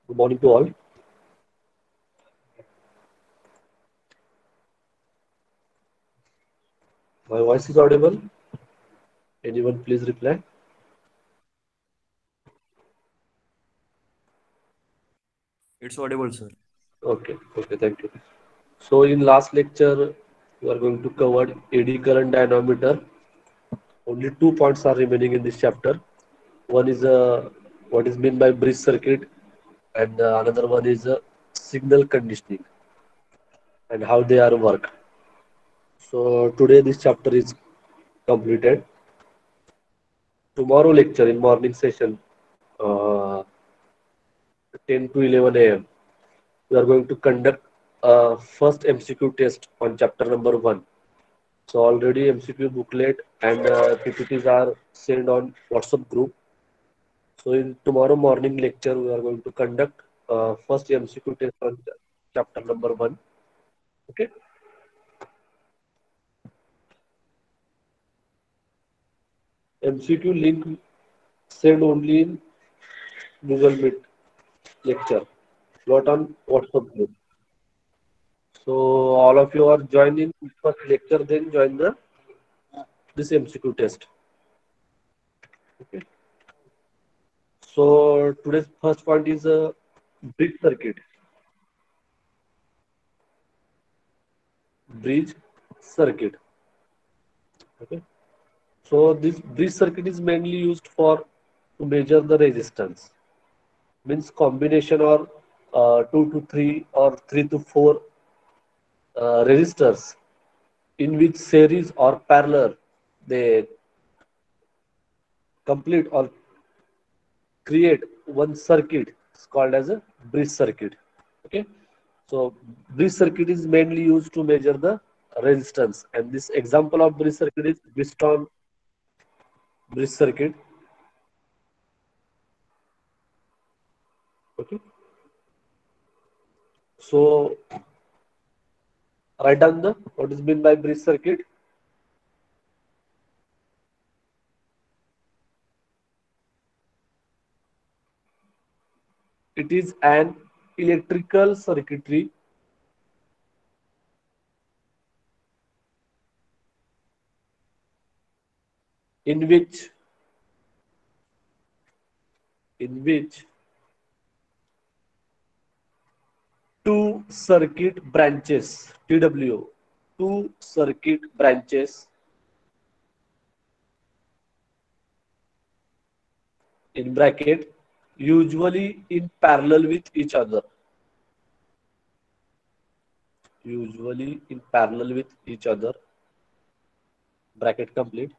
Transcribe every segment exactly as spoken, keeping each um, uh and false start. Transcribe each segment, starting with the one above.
Good morning to all. My voice is audible. Anyone please reply? It's audible, sir. Okay, okay, thank you. So in last lecture, we are going to cover eddy current dynamometer. Only two points are remaining in this chapter. One is uh, what is meant by bridge circuit, and uh, another one is uh, signal conditioning and how they are work. So today this chapter is completed. Tomorrow lecture in morning session, uh, ten to eleven a m. We are going to conduct a first M C Q test on chapter number one. So already M C Q booklet and uh, P P Ts are sent on WhatsApp group. So in tomorrow morning lecture, we are going to conduct uh, first M C Q test on chapter number one. Okay. M C Q link send only in Google Meet lecture, not on WhatsApp group. So all of you are joining first lecture, then join the this M C Q test. Okay. So today's first point is a bridge circuit. Bridge circuit. Okay. So this bridge circuit is mainly used for to measure the resistance. Means combination or uh, two to three or three to four uh, resistors in which series or parallel they complete or create one circuit. It's called as a bridge circuit. Okay. So bridge circuit is mainly used to measure the resistance, and this example of bridge circuit is Wheatstone bridge circuit. Okay. So write down the what is meant by bridge circuit. It is an electrical circuitry in which in which two circuit branches T W two circuit branches in bracket usually in parallel with each other usually in parallel with each other bracket complete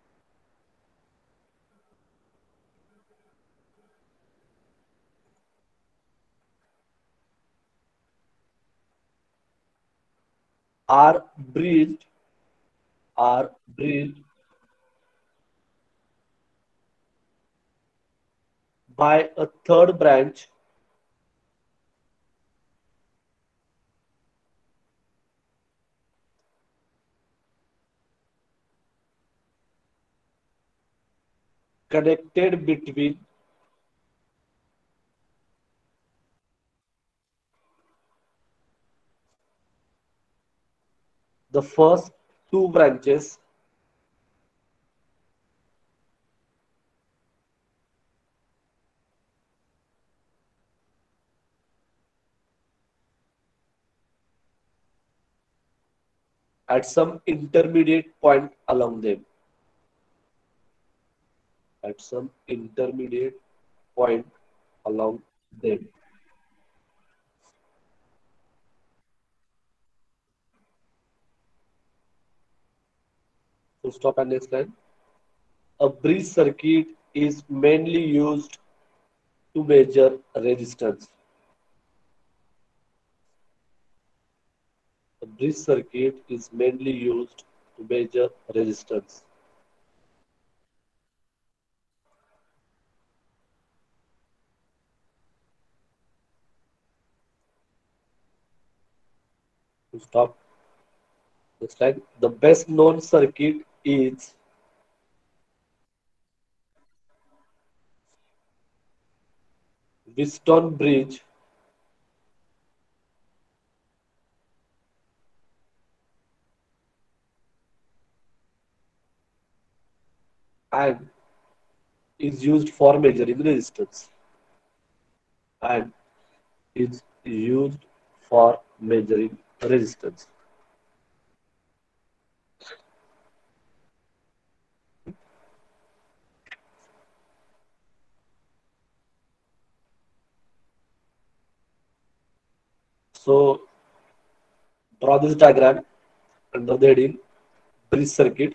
are bridged are bridged by a third branch connected between the first two branches at some intermediate point along them at some intermediate point along them. So stop and next line. A bridge circuit is mainly used to measure resistance. A bridge circuit is mainly used to measure resistance. So stop. Next line. The best known circuit is Wiston Bridge and is used for measuring resistance and is used for measuring resistance. So draw this diagram under the heading bridge circuit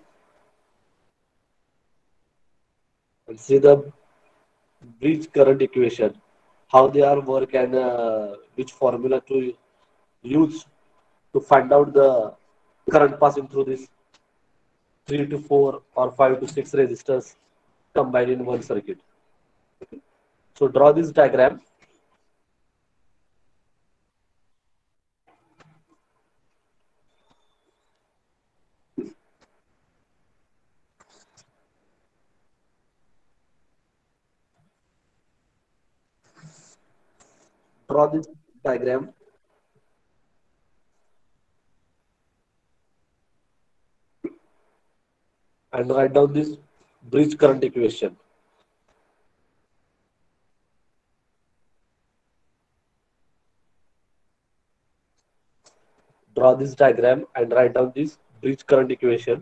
and see the bridge current equation, how they are work and uh, which formula to use to find out the current passing through this three to four or five to six resistors combined in one circuit. So draw this diagram. Draw this diagram and write down this bridge current equation. Draw this diagram and write down this bridge current equation.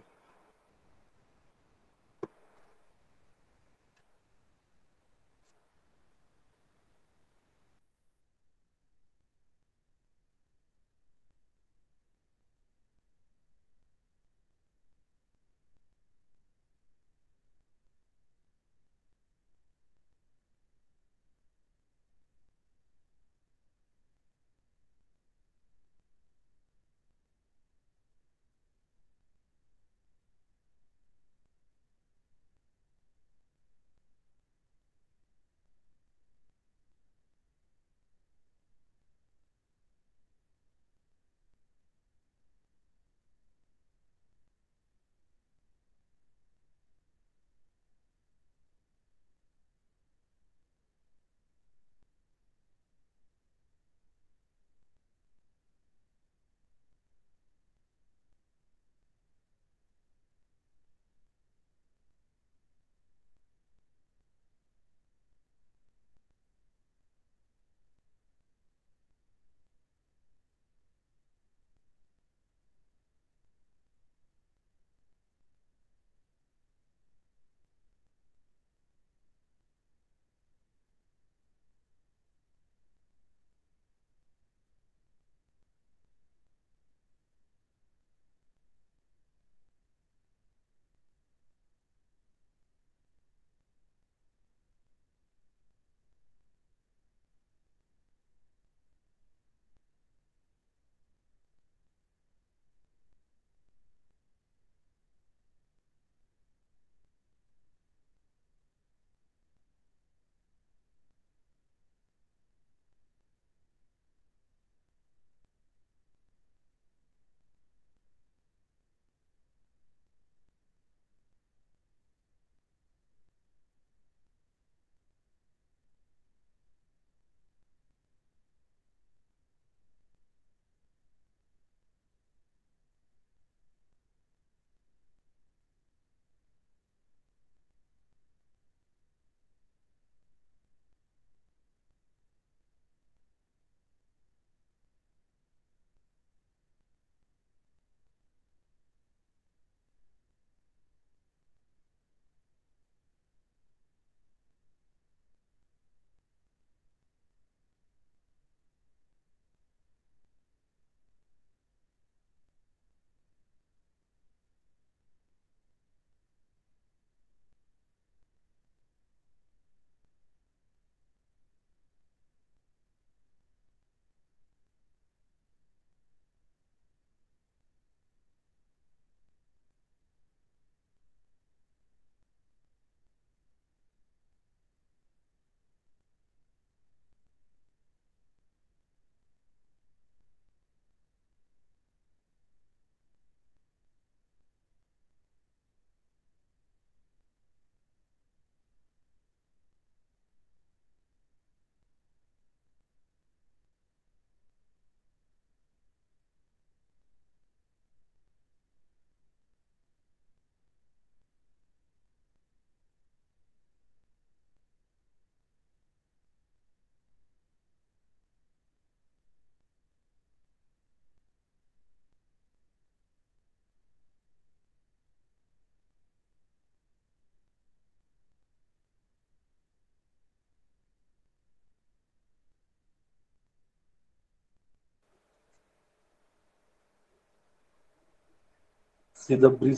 See the bridge,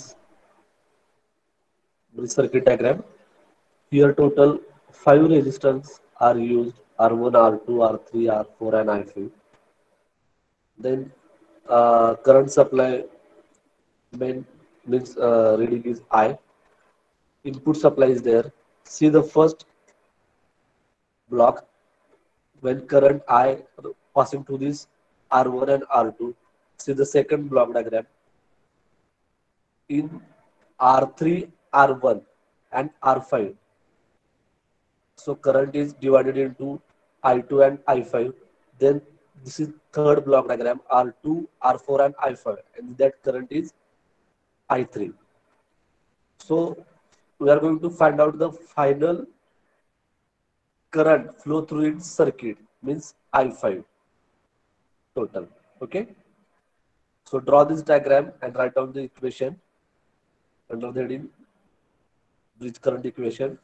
bridge circuit diagram. Here total five resistors are used, R one, R two, R three, R four and I five. Then uh, current supply main means uh, reading is I. Input supply is there. See the first block when current I passing through this R one and R two. See the second block diagram in R three, R one and R five. So current is divided into I two and I five. Then this is third block diagram R two, R four and I five, and that current is I three. So we are going to find out the final current flow through its circuit means I five total. Okay. So draw this diagram and write down the equation under the heading bridge current equation.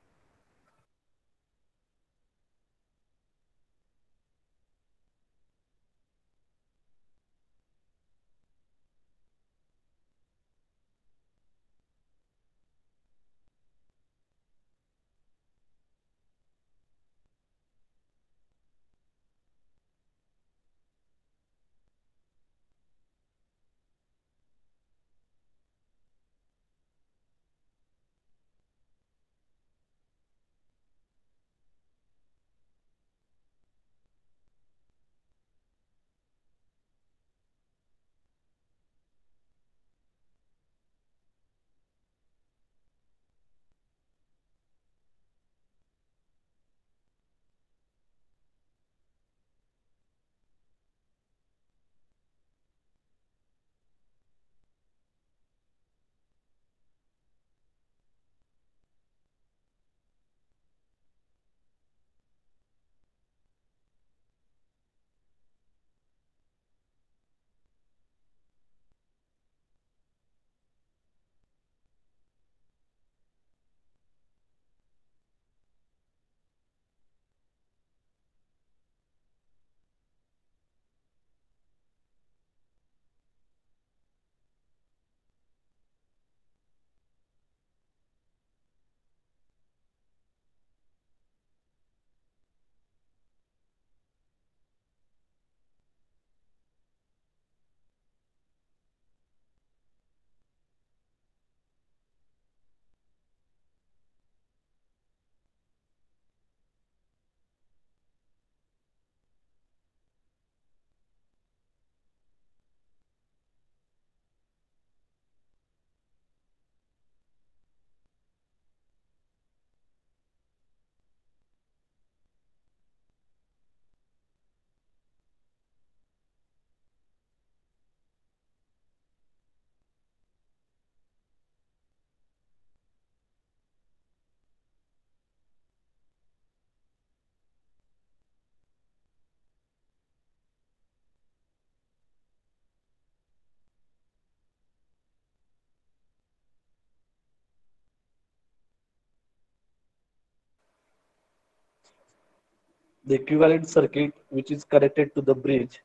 The equivalent circuit which is connected to the bridge,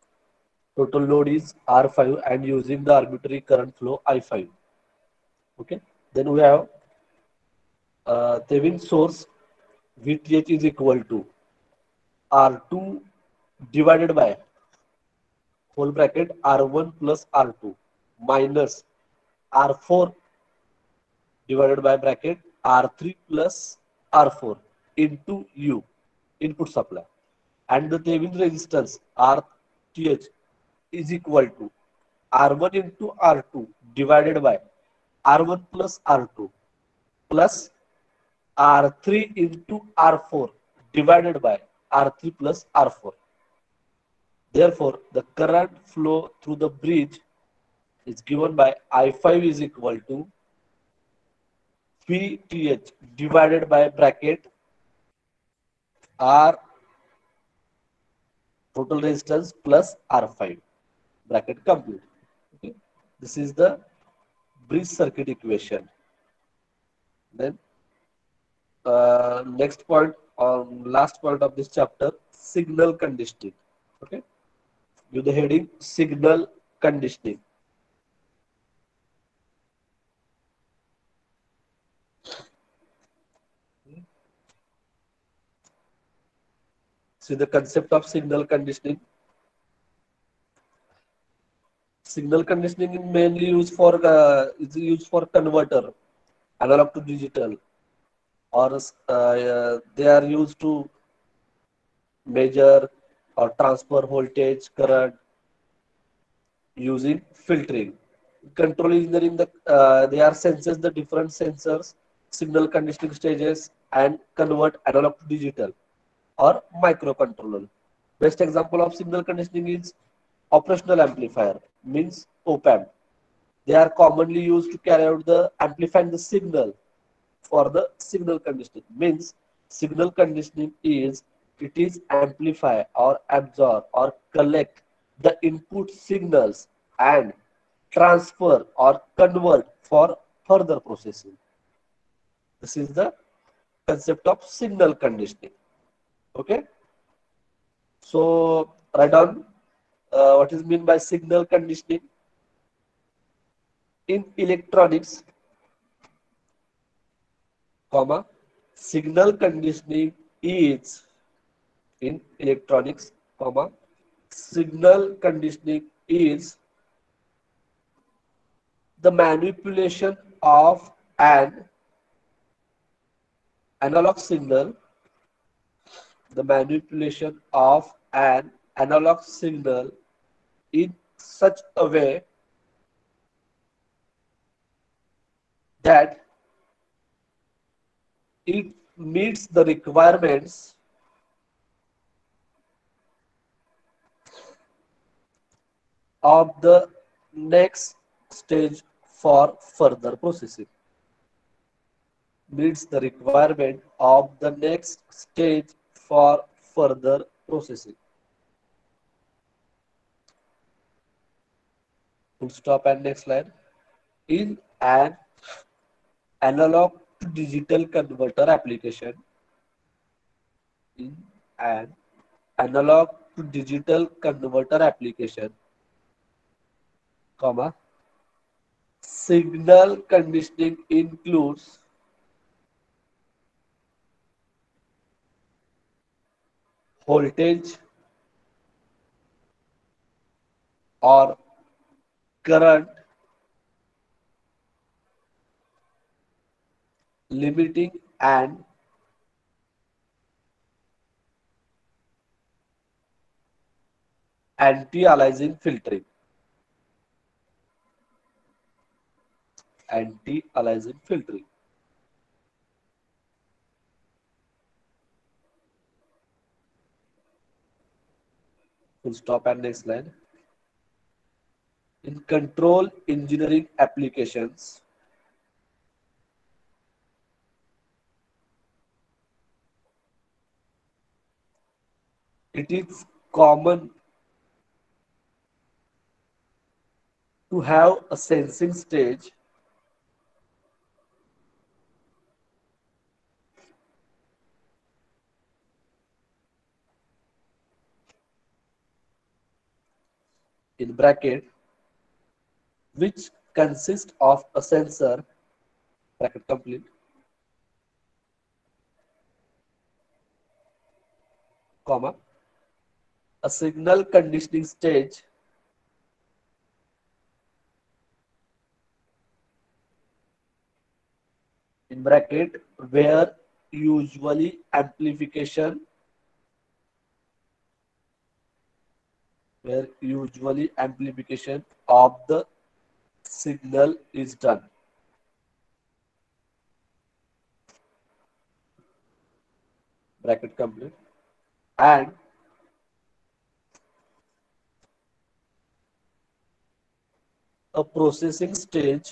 total load is R five and using the arbitrary current flow I five. Okay. Then we have uh, Thevenin source V T H is equal to R two divided by whole bracket R one plus R two minus R four divided by bracket R three plus R four into U, input supply, and the Thevenin resistance R T H is equal to R one into R two divided by R one plus R two plus R three into R four divided by R three plus R four. Therefore, the current flow through the bridge is given by I five is equal to V T H divided by bracket R total resistance plus R five, bracket complete. Okay. This is the bridge circuit equation. Then uh, next point on last point of this chapter, signal conditioning. Okay. With the heading signal conditioning. See the concept of signal conditioning. Signal conditioning is mainly used for uh, is used for converter, analog to digital, or uh, uh, they are used to measure or transfer voltage, current using filtering. Control engineering, the uh, they are senses the different sensors, signal conditioning stages, and convert analog to digital or microcontroller. Best example of signal conditioning is operational amplifier, means op-amp. They are commonly used to carry out the amplifying the signal for the signal conditioning. Means signal conditioning is it is amplify or absorb or collect the input signals and transfer or convert for further processing. This is the concept of signal conditioning. Okay. So write down uh, what is meant by signal conditioning in electronics, comma, signal conditioning is in electronics, comma, signal conditioning is the manipulation of an analog signal, the manipulation of an analog signal in such a way that it meets the requirements of the next stage for further processing. Meets the requirement of the next stage for further processing. Full stop and next slide. In an analog to digital converter application, in an analog to digital converter application, comma, signal conditioning includes voltage or current limiting and anti-aliasing filtering. Anti-aliasing filtering. Full stop and next slide. In control engineering applications, it is common to have a sensing stage in bracket which consists of a sensor, bracket complete, comma, a signal conditioning stage in bracket where usually amplification where usually amplification of the signal is done. Bracket complete. And a processing stage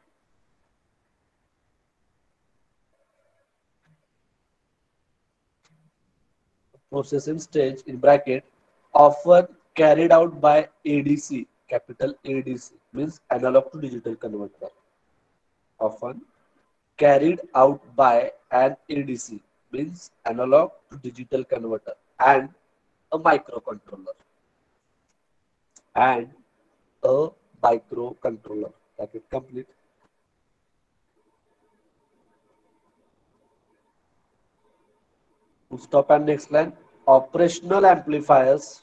processing stage in bracket often carried out by A D C, capital A D C, means analog to digital converter, often carried out by an A D C, means analog to digital converter, and a microcontroller and a microcontroller. That is complete. Full stop and next line. Operational amplifiers,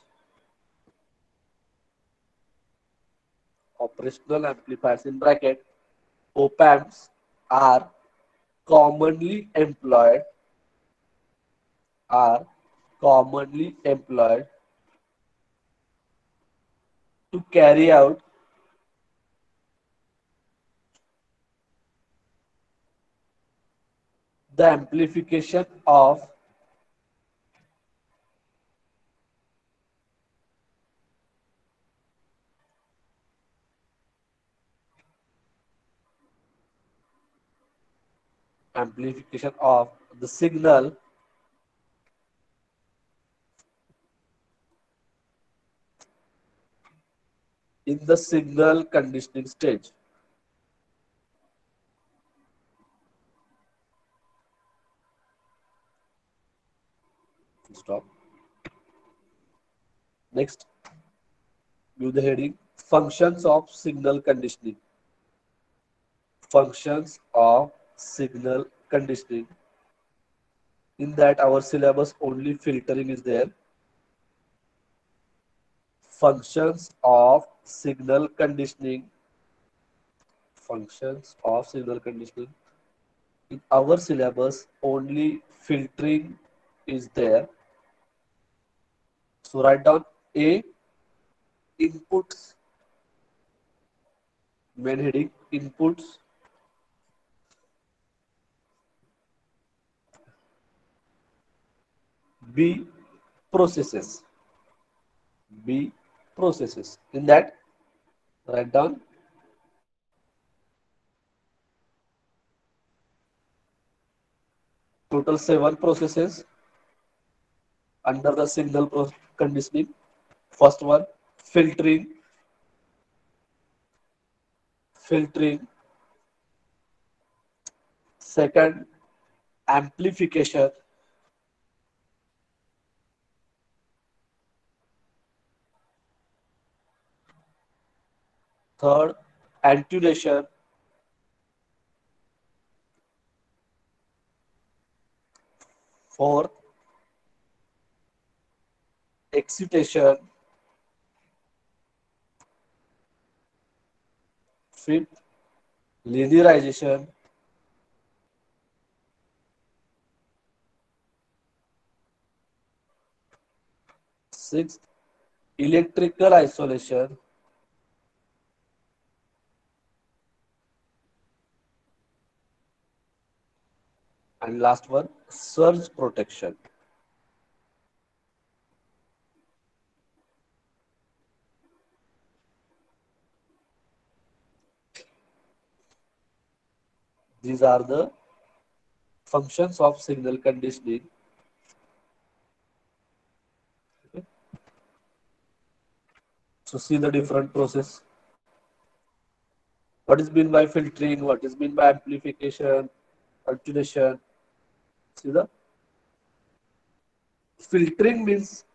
operational amplifiers in bracket, op amps are commonly employed, are commonly employed to carry out the amplification of amplification of the signal in the signal conditioning stage. Stop. Next, give the heading functions of signal conditioning. Functions of signal conditioning. In that, our syllabus only filtering is there. Functions of signal conditioning. Functions of signal conditioning. In our syllabus, only filtering is there. So write down A, inputs, main heading, inputs. B, processes. B, processes. In that, write down total seven processes under the signal pro conditioning. First one, filtering, filtering. Second, amplification. Third, attenuation. Fourth, excitation. Fifth, linearization. Sixth, electrical isolation. And last one, surge protection. These are the functions of signal conditioning. Okay. So see the different process. What is mean by filtering? What is mean by amplification, attenuation? See the filtering means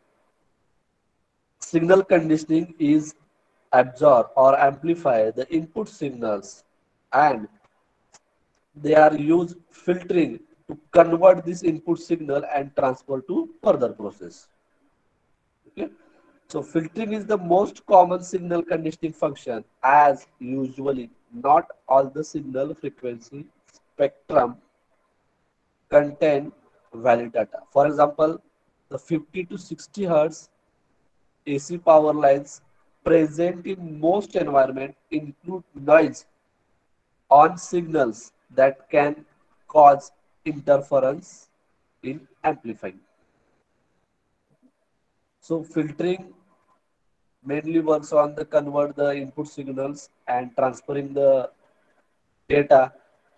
signal conditioning is absorb or amplify the input signals, and they are used filtering to convert this input signal and transfer to further process. Okay. So filtering is the most common signal conditioning function, as usually not all the signal frequency spectrum contain valid data. For example, the fifty to sixty hertz A C power lines present in most environments include noise on signals that can cause interference in amplifying. So filtering mainly works on the convert the input signals and transferring the data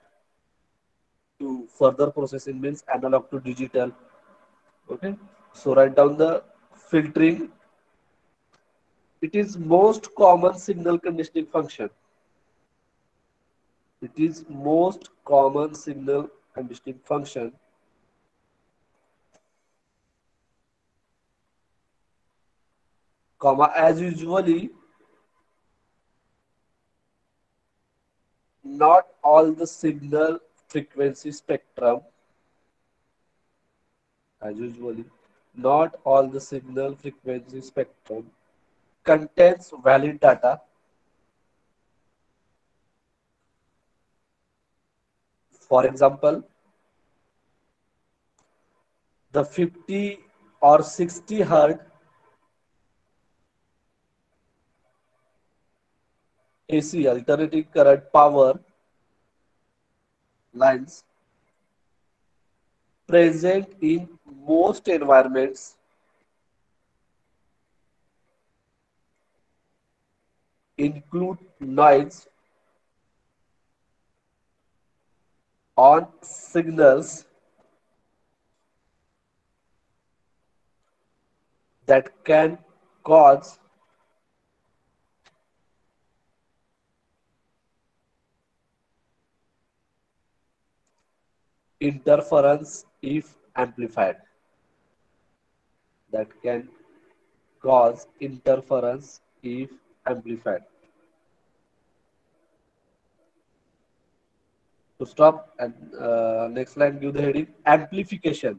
to further processing, means analog to digital. Okay. So write down the filtering. It is most common signal conditioning function. It is most common signal conditioning function, comma, as usually not all the signal frequency spectrum, as usually Not all the signal frequency spectrum contains valid data. For example, the fifty or sixty hertz A C alternating current power lines present in most environments include noise on signals that can cause interference if amplified. That can cause interference if amplified. To stop and uh, next line give the heading amplification.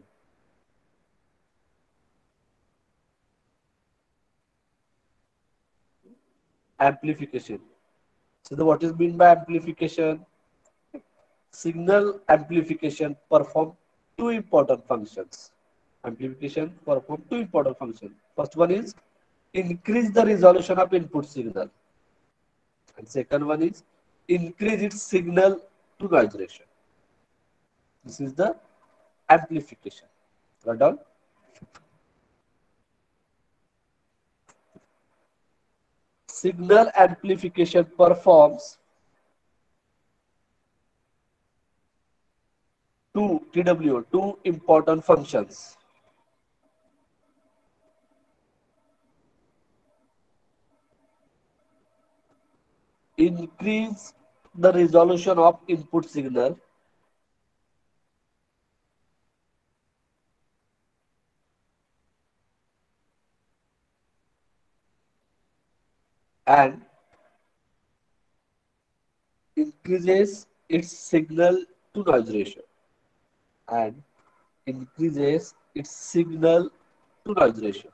Amplification. So the what is mean by amplification? Signal amplification perform two important functions. Amplification perform two important functions. First one is increase the resolution of input signal, and second one is increase its signal to noise ratio. This is the amplification. Write down. Signal amplification performs two T W two important functions. Increase the resolution of input signal and increases its signal to noise ratio and increases its signal to noise ratio.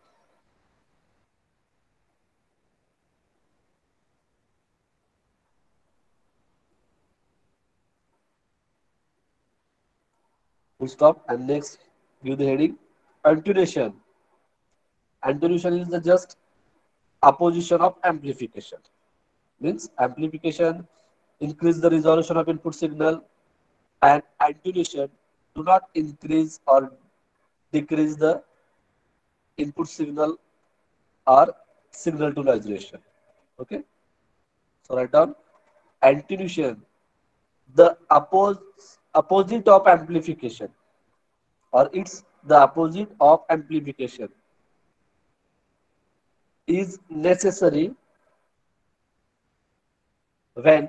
Full stop and next give the heading attenuation. Attenuation is the just opposition of amplification. Means amplification increase the resolution of input signal and attenuation do not increase or decrease the input signal or signal to noise ratio. Okay, so write down attenuation, the oppose, opposite of amplification, or it's the opposite of amplification, is necessary when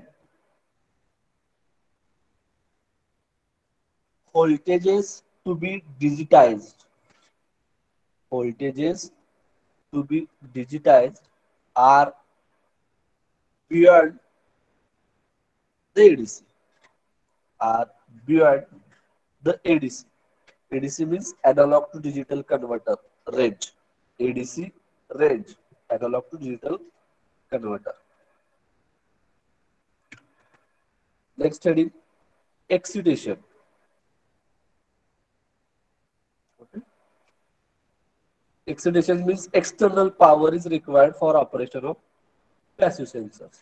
voltages to be digitized, voltages to be digitized are beyond the A D C, are beyond the A D C. A D C means analog to digital converter range. A D C range, analog to digital converter. Next heading, excitation. Okay. Excitation means external power is required for operation of passive sensors.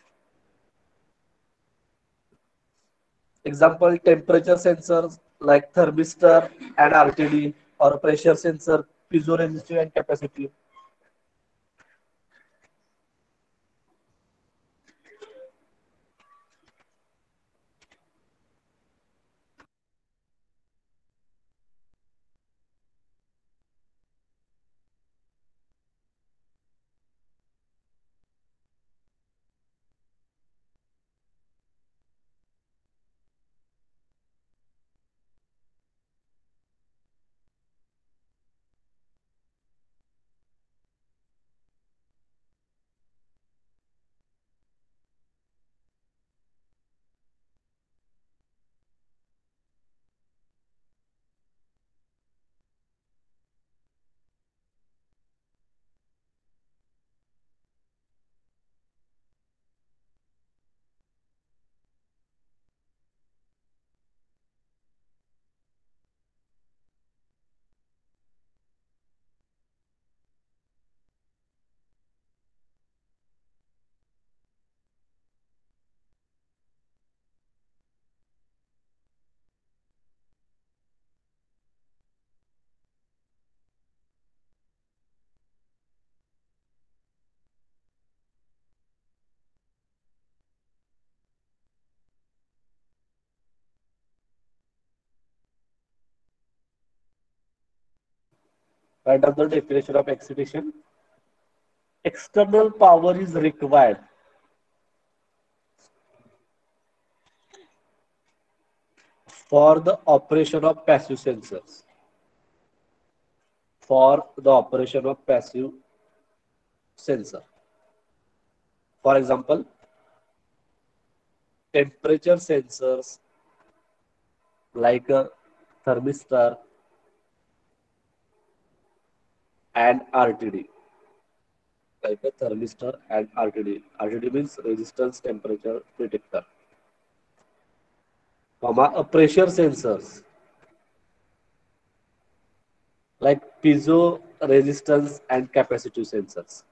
Example, temperature sensors like thermistor and R T D, or pressure sensor, piezoresistive and capacitive. Write down the definition of excitation. External power is required for the operation of passive sensors. For the operation of passive sensor. For example, temperature sensors like a thermistor and R T D. Like a thermistor and R T D. R T D means resistance temperature detector. Comma, a pressure sensors like piezo resistance and capacitive sensors.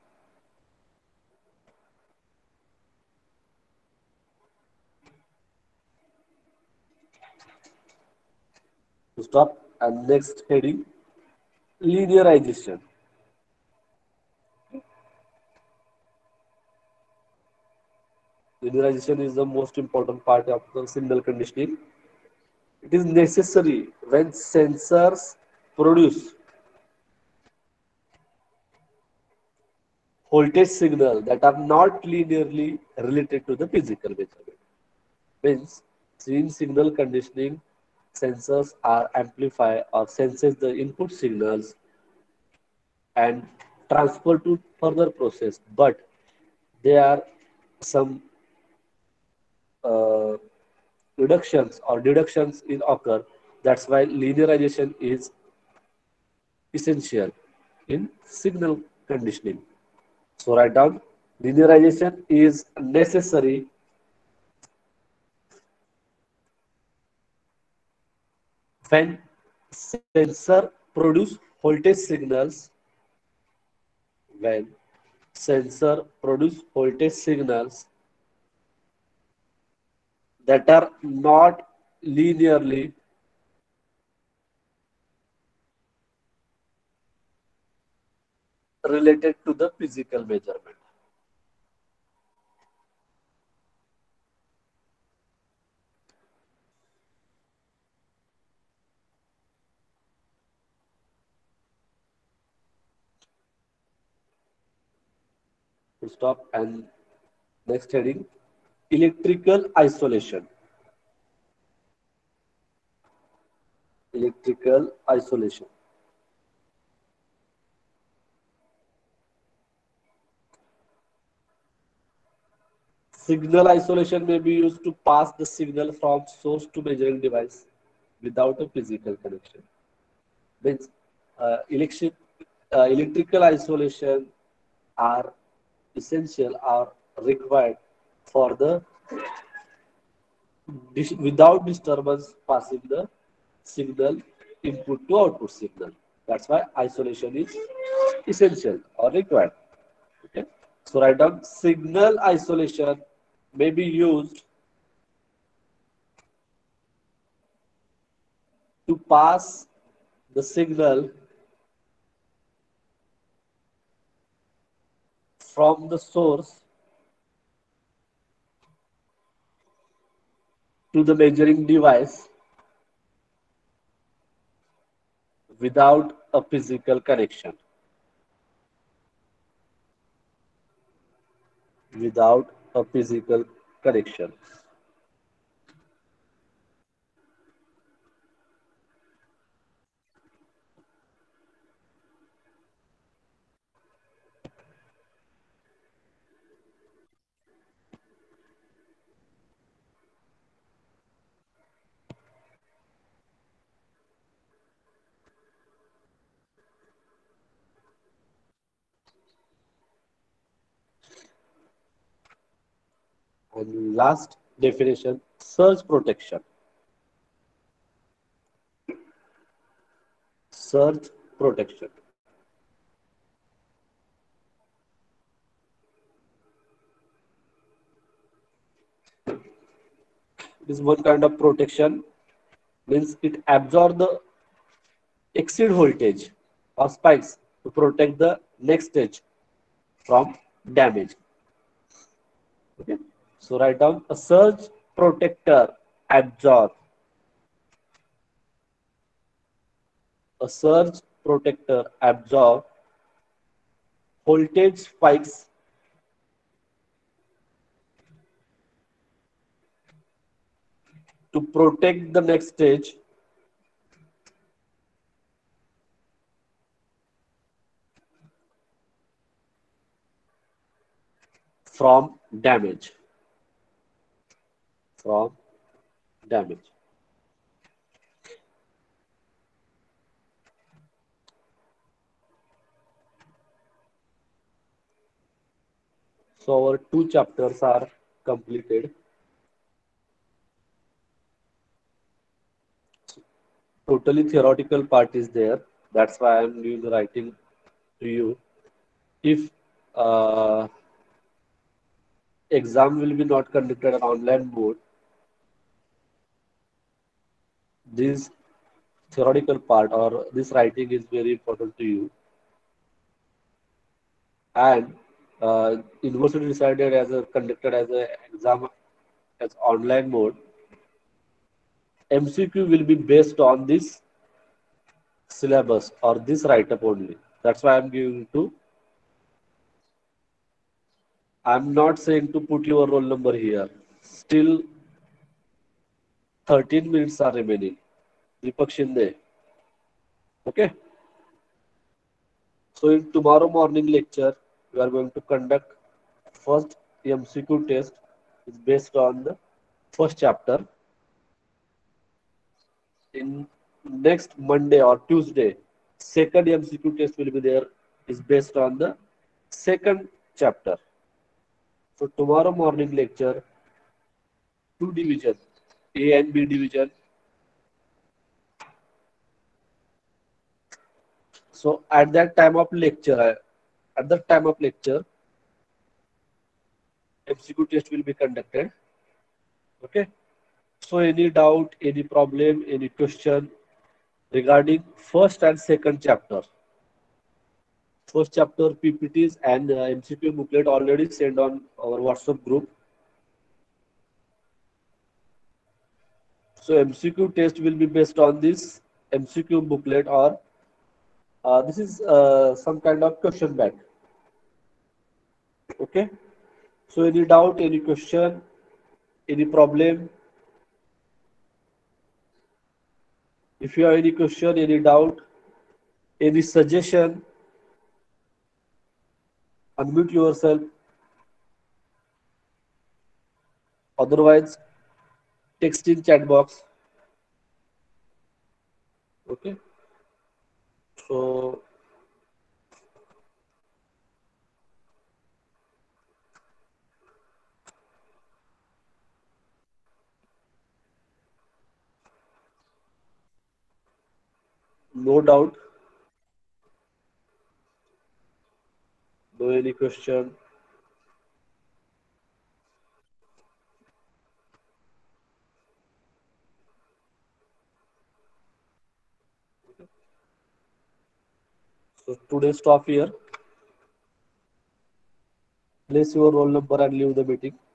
To stop, and next heading, linearization. Linearization is the most important part of the signal conditioning. It is necessary when sensors produce voltage signal that are not linearly related to the physical measurement. Means, in signal conditioning, sensors are amplify or senses the input signals and transfer to further process, but there are some uh, reductions or deductions in occur. That's why linearization is essential in signal conditioning. So write down, linearization is necessary when sensor produce voltage signals, when sensor produce voltage signals that are not linearly related to the physical measurement. To stop, and next heading, electrical isolation. Electrical isolation. Signal isolation may be used to pass the signal from source to measuring device without a physical connection. Means uh, electric, uh, electrical isolation are essential, are required for the dis- without disturbance passing the signal input to output signal. That's why isolation is essential or required. Okay. So write down, signal isolation may be used to pass the signal from the source to the measuring device without a physical connection. Without a physical connection. And last definition, surge protection. Surge protection. It is one kind of protection, means it absorbs the exceed voltage or spikes to protect the next stage from damage. Okay. So write down, a surge protector absorb. A surge protector absorb voltage spikes to protect the next stage from damage. From damage. So our two chapters are completed. Totally theoretical part is there. That's why I'm doing the writing to you. If uh, exam will be not conducted on online mode, this theoretical part or this writing is very important to you. And uh, university decided as a conducted as a exam as online mode. M C Q will be based on this syllabus or this write-up only. That's why I'm giving to. I'm not saying to put your roll number here. Still thirteen minutes are remaining. Deepak Shinde. Okay. So in tomorrow morning lecture, we are going to conduct first M C Q test is based on the first chapter. In next Monday or Tuesday, second M C Q test will be there is based on the second chapter. So tomorrow morning lecture, two division, A and B division. So at that time of lecture, at that time of lecture, M C Q test will be conducted. Okay. So any doubt, any problem, any question regarding first and second chapter. First chapter P P Ts and uh, M C Q booklet already sent on our WhatsApp group. So M C Q test will be based on this M C Q booklet or uh, this is uh, some kind of question bank. Okay. So any doubt, any question, any problem? If you have any question, any doubt, any suggestion, unmute yourself. Otherwise, text in chat box. Okay. So no doubt, no any question. So today stop here. Place your roll number and leave the meeting.